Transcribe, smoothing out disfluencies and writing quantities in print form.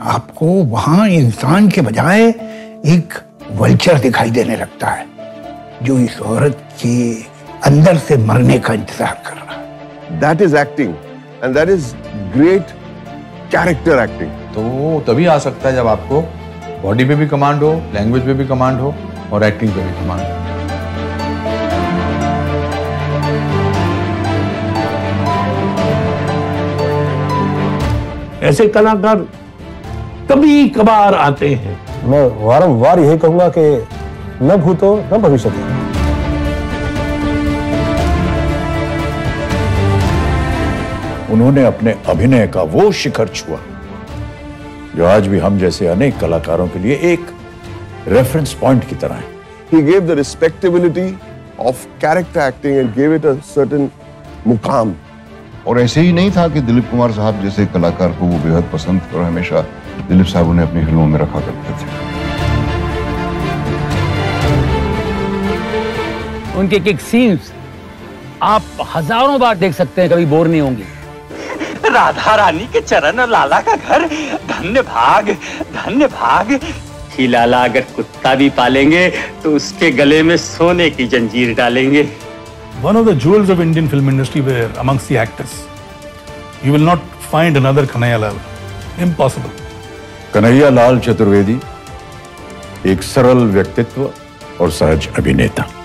आपको वहां इंसान के बजाय एक वल्चर दिखाई देने लगता है जो इस औरत के अंदर से मरने का इंतजार कर रहा है। That is acting and that is great character acting. तो तभी आ सकता है जब आपको बॉडी पे भी कमांड हो, लैंग्वेज पे भी कमांड हो और एक्टिंग पे भी कमांड हो। ऐसे कलाकार कभी कभार आते हैं। मैं वारंवार यही कहूंगा कि न भूतो न भविष्यति। उन्होंने अपने अभिनय का वो शिखर छुआ जो आज भी हम जैसे अनेक कलाकारों के लिए एक रेफरेंस पॉइंट की तरह है। He gave the respectability of character acting and gave it a certain मुकाम। और ऐसे ही नहीं था कि दिलीप कुमार साहब जैसे कलाकार को वो बेहद पसंद और हमेशा दिलीप साहब उन्हें अपनी फिल्मों में रखा करते थे। उनके किक सीन्स आप हजारों बार देख सकते हैं, कभी बोर नहीं होंगे। राधा रानी के चरण और लाला का घर, धन्य भाग, धन्य भाग। ही लाला अगर कुत्ता भी पालेंगे तो उसके गले में सोने की जंजीर डालेंगे। One of the jewels of Indian film industry were amongst the actors. You will not find another Kanhaiya Lal. Impossible. Kanhaiya Lal Chaturvedi एक सरल व्यक्तित्व और सहज अभिनेता।